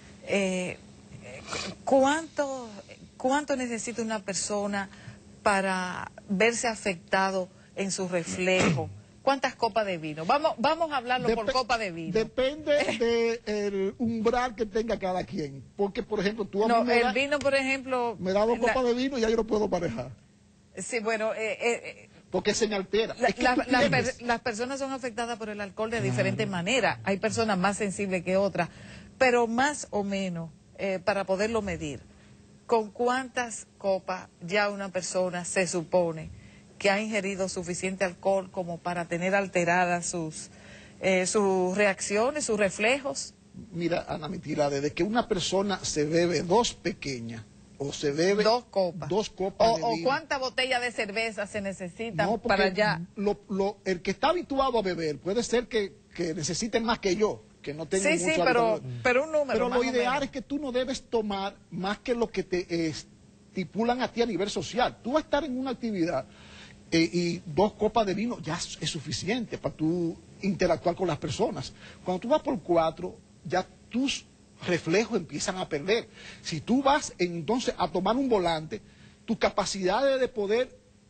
[SPEAKER 4] ¿Cuánto necesita una persona para verse afectado en su reflejo? ¿Cuántas copas de vino? Vamos a hablarlo por copa de vino.
[SPEAKER 5] Depende del umbral que tenga cada quien. Porque, por ejemplo, tú a mí
[SPEAKER 4] el vino, por ejemplo...
[SPEAKER 5] Me da 2 copas de vino y ya yo no puedo manejar.
[SPEAKER 4] Sí, bueno...
[SPEAKER 5] porque se me altera.
[SPEAKER 4] Las personas son afectadas por el alcohol de diferentes maneras. Hay personas más sensibles que otras. Pero más o menos, para poderlo medir, ¿con cuántas copas ya una persona se supone que ha ingerido suficiente alcohol como para tener alteradas sus reacciones, sus reflejos?
[SPEAKER 5] Mira, Ana Mitila, desde que una persona se bebe 2 pequeñas, o se bebe
[SPEAKER 4] 2 copas,
[SPEAKER 5] de vino.
[SPEAKER 4] ¿O cuántas botellas de cerveza se necesitan para allá?
[SPEAKER 5] El que está habituado a beber puede ser que necesite más que yo, que no tengo mucho
[SPEAKER 4] pero un número.
[SPEAKER 5] Pero lo ideal es que tú no debes tomar más que lo que te estipulan a ti a nivel social. Tú vas a estar en una actividad y 2 copas de vino ya es suficiente para tú interactuar con las personas. Cuando tú vas por 4, ya tus reflejos empiezan a perder. Si tú vas entonces a tomar un volante, tus capacidades de poder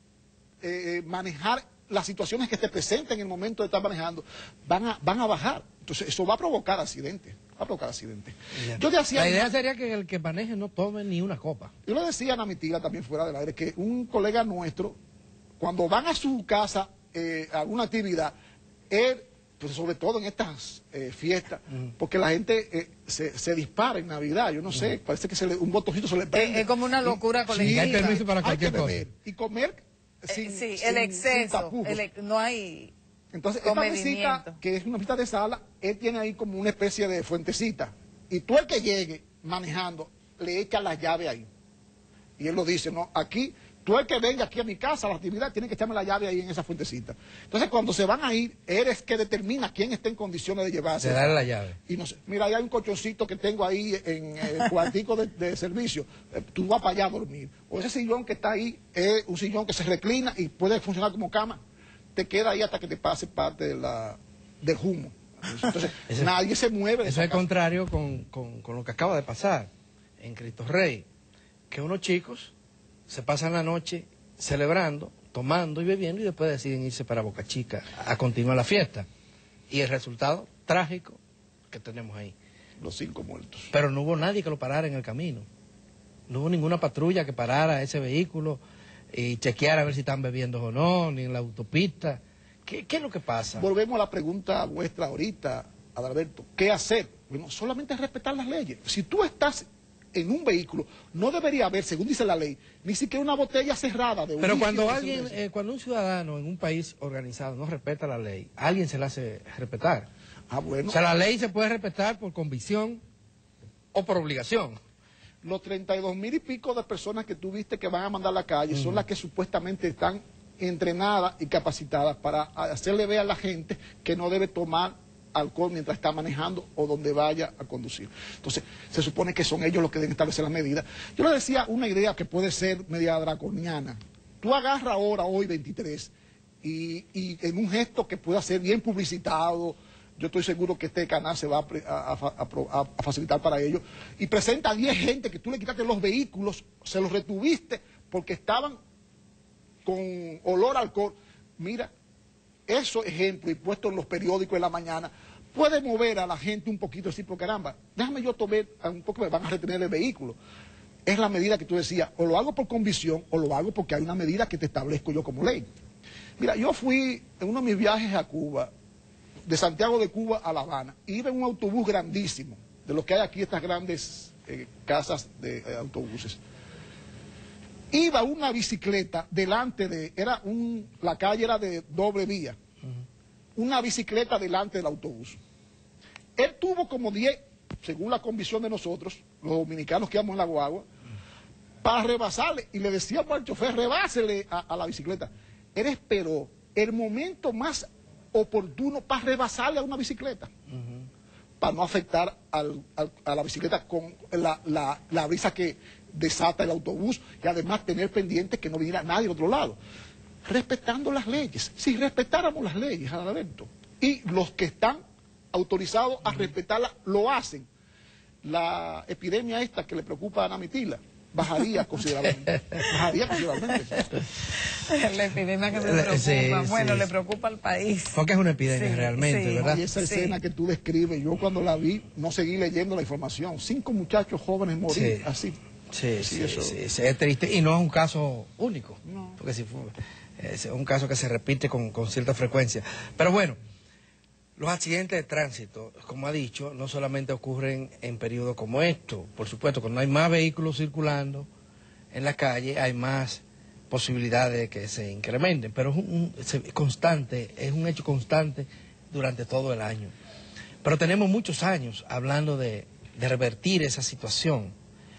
[SPEAKER 5] manejar las situaciones que te presenten en el momento de estar manejando van a bajar. Entonces eso va a provocar accidentes. Yo te decía,
[SPEAKER 3] la idea sería que el que maneje no tome ni una copa.
[SPEAKER 5] Yo le decía a Ana Mitila también fuera del aire que un colega nuestro, cuando van a su casa a alguna actividad, él, pues sobre todo en estas fiestas, porque la gente se dispara en Navidad, yo no sé, parece que un botoncito se le prende.
[SPEAKER 4] Es como una locura colectiva.
[SPEAKER 3] Hay permiso para cualquier cosa.
[SPEAKER 5] Y comer
[SPEAKER 4] el exceso, no hay...
[SPEAKER 5] Entonces, esta mesita, que es una mesita de sala, él tiene ahí como una especie de fuentecita. Y tú el que llegue manejando, le echa la llave ahí. Y él lo dice, no, aquí, tú el que venga aquí a mi casa a la actividad, tiene que echarme la llave ahí en esa fuentecita. Entonces, cuando se van a ir, eres que determina quién está en condiciones de llevarse.
[SPEAKER 3] De darle la llave.
[SPEAKER 5] Y no sé, mira, ahí hay un colchoncito que tengo ahí en el cuartico de servicio. Tú vas para allá a dormir. O ese sillón que está ahí es un sillón que se reclina y puede funcionar como cama. Te queda ahí hasta que te pase parte del humo. Entonces, nadie se mueve.
[SPEAKER 3] Eso es contrario con lo que acaba de pasar en Cristo Rey, que unos chicos se pasan la noche celebrando, tomando y bebiendo y después deciden irse para Boca Chica a continuar la fiesta. Y el resultado trágico que tenemos ahí.
[SPEAKER 5] Los 5 muertos.
[SPEAKER 3] Pero no hubo nadie que lo parara en el camino. No hubo ninguna patrulla que parara ese vehículo y chequear a ver si están bebiendo o no, ni en la autopista. ¿Qué es lo que pasa?
[SPEAKER 5] Volvemos a la pregunta vuestra ahorita, Adalberto. ¿Qué hacer? Bueno, solamente respetar las leyes. Si tú estás en un vehículo, no debería haber, según dice la ley, ni siquiera una botella cerrada de un...
[SPEAKER 3] Pero cuando cuando un ciudadano en un país organizado no respeta la ley, alguien se la hace respetar.
[SPEAKER 5] Ah, bueno.
[SPEAKER 3] O sea, la ley se puede respetar por convicción o por obligación.
[SPEAKER 5] Los 32,000 y pico de personas que tú viste que van a mandar a la calle son las que supuestamente están entrenadas y capacitadas para hacerle ver a la gente que no debe tomar alcohol mientras está manejando o donde vaya a conducir. Entonces, se supone que son ellos los que deben establecer las medidas. Yo le decía una idea que puede ser media draconiana. Tú agarras ahora, hoy 23, y en un gesto que pueda ser bien publicitado, yo estoy seguro que este canal se va a facilitar para ello, y presenta a 10 gente que tú le quitaste los vehículos, se los retuviste porque estaban con olor a alcohol. Mira, esos ejemplos y puestos en los periódicos en la mañana puede mover a la gente un poquito así, porque caramba, déjame yo tomar un poco, me van a retener el vehículo. Es la medida que tú decías, o lo hago por convicción o lo hago porque hay una medida que te establezco yo como ley. Mira, yo fui en uno de mis viajes a Cuba, de Santiago de Cuba a La Habana, y iba en un autobús grandísimo, de los que hay aquí estas grandes casas de autobuses. Iba una bicicleta delante de, la calle era de doble vía, una bicicleta delante del autobús. Él tuvo como 10, según la convicción de nosotros, los dominicanos que íbamos en la guagua, para rebasarle, y le decíamos al chofer, rebásele a la bicicleta. Él esperó el momento más oportuno para rebasarle a una bicicleta, para no afectar a la bicicleta con la brisa que desata el autobús, y además tener pendiente que no viniera nadie del otro lado. Respetando las leyes. Si respetáramos las leyes, Adalberto, y los que están autorizados a respetarla, lo hacen. La epidemia esta que le preocupa a Ana Mitila bajaría considerablemente. Bajaría considerablemente.
[SPEAKER 4] La epidemia que me preocupa.
[SPEAKER 3] Sí,
[SPEAKER 4] bueno,
[SPEAKER 3] sí.
[SPEAKER 4] le preocupa al país.
[SPEAKER 3] Porque es una epidemia
[SPEAKER 4] Sí,
[SPEAKER 3] realmente,
[SPEAKER 4] sí.
[SPEAKER 3] ¿verdad?
[SPEAKER 5] Y esa
[SPEAKER 4] Sí.
[SPEAKER 5] escena que tú describes, yo cuando la vi, no seguí leyendo la información. 5 muchachos jóvenes morir
[SPEAKER 3] Sí.
[SPEAKER 5] así.
[SPEAKER 3] Sí,
[SPEAKER 5] Sí,
[SPEAKER 3] sí,
[SPEAKER 5] eso.
[SPEAKER 3] sí, es triste y no es un caso único,
[SPEAKER 5] No.
[SPEAKER 3] porque si fue, es un caso que se repite con cierta frecuencia. Pero bueno, los accidentes de tránsito, como ha dicho, no solamente ocurren en periodos como esto. Por supuesto, cuando hay más vehículos circulando en la calle, hay más posibilidades de que se incrementen, pero es un hecho constante durante todo el año. Pero tenemos muchos años hablando de revertir esa situación,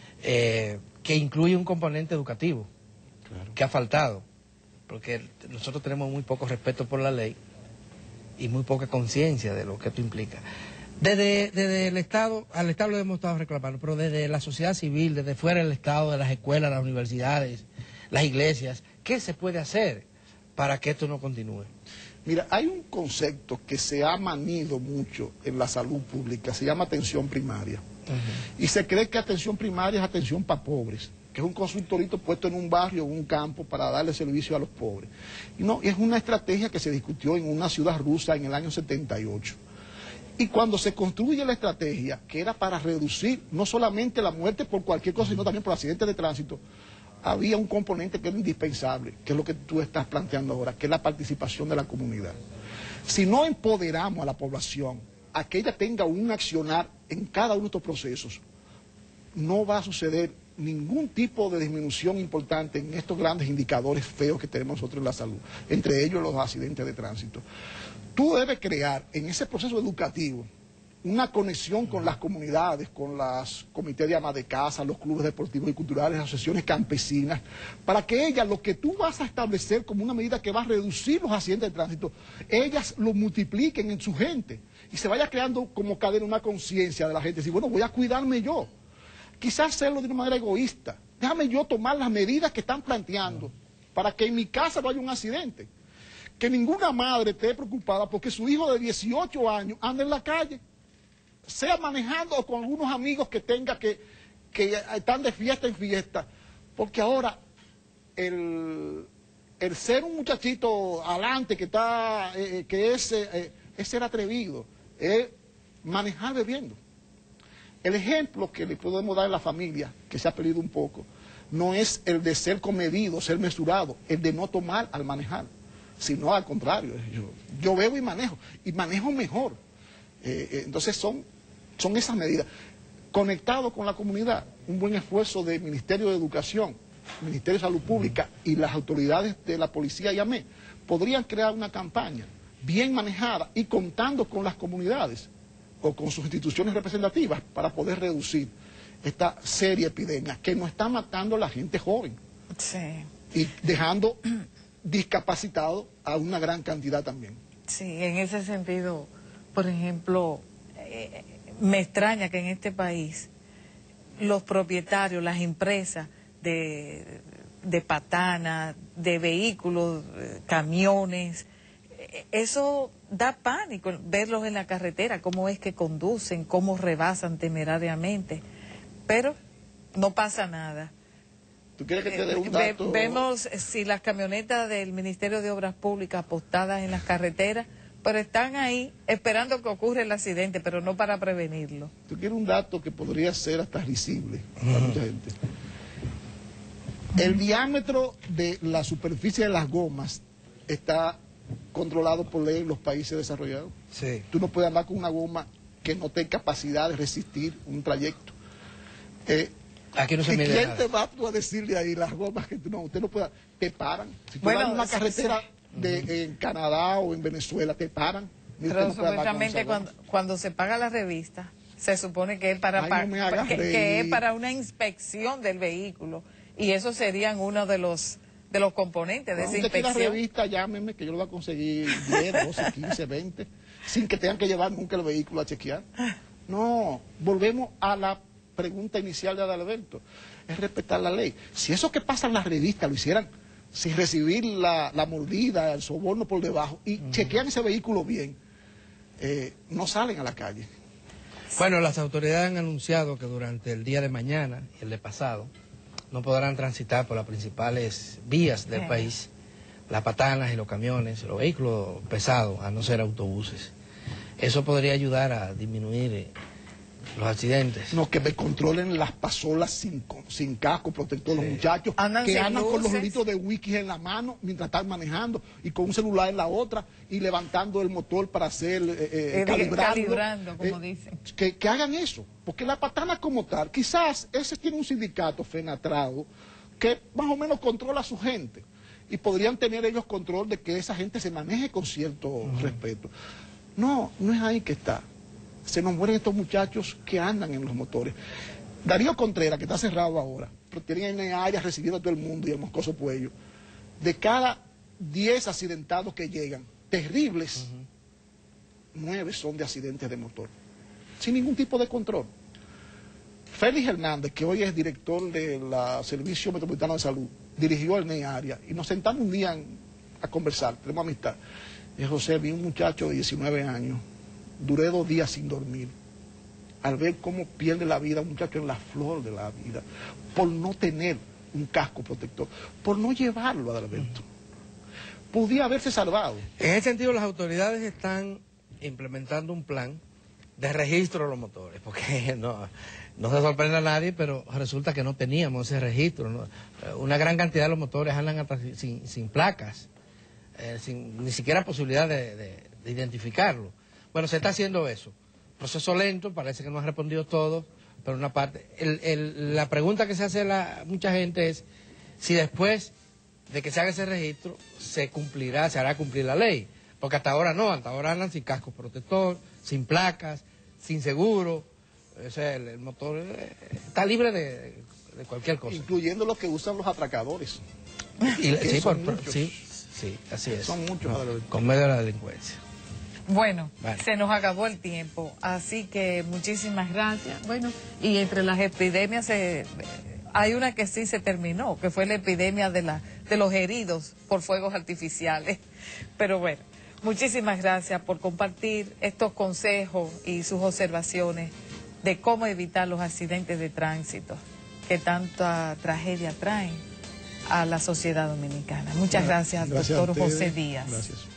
[SPEAKER 3] que incluye un componente educativo, que ha faltado, porque nosotros tenemos muy poco respeto por la ley y muy poca conciencia de lo que esto implica. Desde el Estado, al Estado lo hemos estado reclamando, pero desde la sociedad civil, desde fuera del Estado, de las escuelas, las universidades, las iglesias, ¿qué se puede hacer para que esto no continúe?
[SPEAKER 5] Mira, hay un concepto que se ha manido mucho en la salud pública, se llama atención primaria. Y se cree que atención primaria es atención para pobres, que es un consultorito puesto en un barrio o un campo para darle servicio a los pobres. Y no, es una estrategia que se discutió en una ciudad rusa en el año 78. Y cuando se construye la estrategia, que era para reducir no solamente la muerte por cualquier cosa, sino también por accidentes de tránsito, había un componente que era indispensable, que es lo que tú estás planteando ahora, que es la participación de la comunidad. Si no empoderamos a la población, a que ella tenga un accionar en cada uno de estos procesos, no va a suceder ningún tipo de disminución importante en estos grandes indicadores feos que tenemos nosotros en la salud, entre ellos los accidentes de tránsito. Tú debes crear en ese proceso educativo una conexión con las comunidades, con los comités de amas de casa, los clubes deportivos y culturales, las asociaciones campesinas, para que ellas, lo que tú vas a establecer como una medida que va a reducir los accidentes de tránsito, ellas lo multipliquen en su gente y se vaya creando como cadena una conciencia de la gente, decir, bueno, voy a cuidarme yo. Quizás hacerlo de una manera egoísta. Déjame yo tomar las medidas que están planteando para que en mi casa no haya un accidente. Que ninguna madre esté preocupada porque su hijo de 18 años anda en la calle, sea manejando o con algunos amigos que tenga que están de fiesta en fiesta. Porque ahora el ser un muchachito adelante que está, es ser atrevido, es manejar bebiendo. El ejemplo que le podemos dar a la familia, que se ha perdido un poco, no es el de ser comedido, ser mesurado, el de no tomar al manejar, sino al contrario. Yo bebo y manejo mejor. Entonces son esas medidas. Conectado con la comunidad, un buen esfuerzo del Ministerio de Educación, Ministerio de Salud Pública y las autoridades de la policía y AME podrían crear una campaña bien manejada y contando con las comunidades o con sus instituciones representativas para poder reducir esta seria epidemia que nos está matando a la gente joven.
[SPEAKER 4] Sí.
[SPEAKER 5] Y dejando discapacitado a una gran cantidad también.
[SPEAKER 4] Sí, en ese sentido, por ejemplo, me extraña que en este país los propietarios, las empresas de patanas, de vehículos, camiones, eso da pánico verlos en la carretera, cómo es que conducen, cómo rebasan temerariamente, pero no pasa nada.
[SPEAKER 5] ¿Tú quieres que te dé un dato?
[SPEAKER 4] Vemos si las camionetas del Ministerio de Obras Públicas apostadas en las carreteras, pero están ahí esperando que ocurra el accidente, pero no para prevenirlo.
[SPEAKER 5] ¿Tú quieres un dato que podría ser hasta risible para mucha gente? El diámetro de la superficie de las gomas está controlado por ley en los países desarrollados.
[SPEAKER 3] Sí.
[SPEAKER 5] Tú no puedes andar con una goma que no tenga capacidad de resistir un trayecto.
[SPEAKER 3] Aquí no se mide
[SPEAKER 5] ¿Quién
[SPEAKER 3] nada.
[SPEAKER 5] te va a decirle ahí las gomas que usted no pueda? Te paran. Si tú
[SPEAKER 4] Bueno,
[SPEAKER 5] vas en una
[SPEAKER 4] sí,
[SPEAKER 5] carretera
[SPEAKER 4] sí.
[SPEAKER 5] en Canadá o en Venezuela, te paran. Y usted
[SPEAKER 4] Pero
[SPEAKER 5] no puede andar con
[SPEAKER 4] supuestamente
[SPEAKER 5] esa goma.
[SPEAKER 4] cuando se paga la revista, se supone que es para,
[SPEAKER 5] Ay, no me hagas
[SPEAKER 4] que es
[SPEAKER 5] reír.
[SPEAKER 4] para una inspección del vehículo, y eso serían uno de los componentes de esa
[SPEAKER 5] Cuando usted quiera
[SPEAKER 4] inspección.
[SPEAKER 5] revista, llámeme que yo lo voy a conseguir 10, 12, 15, 20, sin que tengan que llevar nunca el vehículo a chequear. No, volvemos a la pregunta inicial de Adalberto, es respetar la ley. Si eso que pasa en las revistas lo hicieran sin recibir la mordida, el soborno por debajo, y chequean ese vehículo bien, no salen a la calle.
[SPEAKER 3] Bueno, las autoridades han anunciado que durante el día de mañana y el de pasado no podrán transitar por las principales vías del país las patanas y los camiones, los vehículos pesados, a no ser autobuses. Eso podría ayudar a disminuir los accidentes.
[SPEAKER 5] No, que me controlen las pasolas sin casco protector, los muchachos
[SPEAKER 4] Andan
[SPEAKER 5] que
[SPEAKER 4] sin
[SPEAKER 5] andan con los
[SPEAKER 4] luces.
[SPEAKER 5] litros de whisky en la mano mientras están manejando y con un celular en la otra y levantando el motor para hacer
[SPEAKER 4] calibrando, como dicen.
[SPEAKER 5] Que hagan eso, porque la patana como tal, quizás ese tiene un sindicato fenatrado que más o menos controla a su gente y podrían tener ellos control de que esa gente se maneje con cierto respeto. No, no es ahí que está. Se nos mueren estos muchachos que andan en los motores. Darío Contreras, que está cerrado ahora, pero tiene áreas recibiendo a todo el mundo y el Moscoso Puello. De cada 10 accidentados que llegan, terribles, 9 son de accidentes de motor, sin ningún tipo de control. Félix Hernández, que hoy es director del Servicio Metropolitano de Salud, dirigió el NEI área y nos sentamos un día a conversar, tenemos amistad. Y José, vi un muchacho de 19 años, duré 2 días sin dormir, al ver cómo pierde la vida un muchacho en la flor de la vida, por no tener un casco protector, por no llevarlo, Adalberto. Podía haberse salvado.
[SPEAKER 3] En ese sentido, las autoridades están implementando un plan de registro de los motores, porque no se sorprende a nadie, pero resulta que no teníamos ese registro, ¿no? Una gran cantidad de los motores andan hasta sin placas, sin ni siquiera posibilidad de identificarlo. Bueno, se está haciendo eso. Proceso lento, parece que no ha respondido todo, pero una parte. La pregunta que se hace mucha gente es si después de que se haga ese registro se hará cumplir la ley. Porque hasta ahora no, hasta ahora andan sin casco protector, sin placas, sin seguro. O sea, el motor está libre de cualquier cosa.
[SPEAKER 5] Incluyendo los que usan los atracadores.
[SPEAKER 3] Sí, así es.
[SPEAKER 5] Son muchos,
[SPEAKER 3] con medio de la delincuencia.
[SPEAKER 4] Bueno, se nos acabó el tiempo, así que muchísimas gracias. Bueno, y entre las epidemias hay una que sí se terminó, que fue la epidemia de los heridos por fuegos artificiales. Pero bueno, muchísimas gracias por compartir estos consejos y sus observaciones de cómo evitar los accidentes de tránsito que tanta tragedia traen a la sociedad dominicana. Muchas gracias, doctor José Díaz.
[SPEAKER 5] Gracias.